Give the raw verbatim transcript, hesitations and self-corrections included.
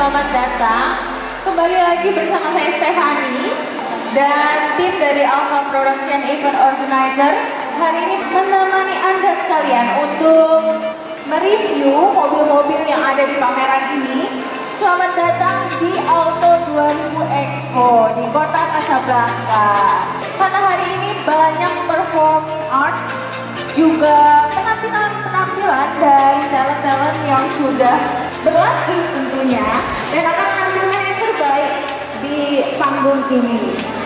selamat datang. Kembali lagi bersama saya Stefani dan tim dari Alpha Production Event Organizer. Hari ini menemani Anda sekalian untuk mereview mobil-mobil yang ada di pameran ini. Selamat datang di Auto dua ribu Expo di Kota Casablanca. Karena hari ini banyak performing arts, juga penampilan-penampilan dari talent-talent yang sudah berlatih tentunya dan akan menampilkan yang terbaik di panggung ini.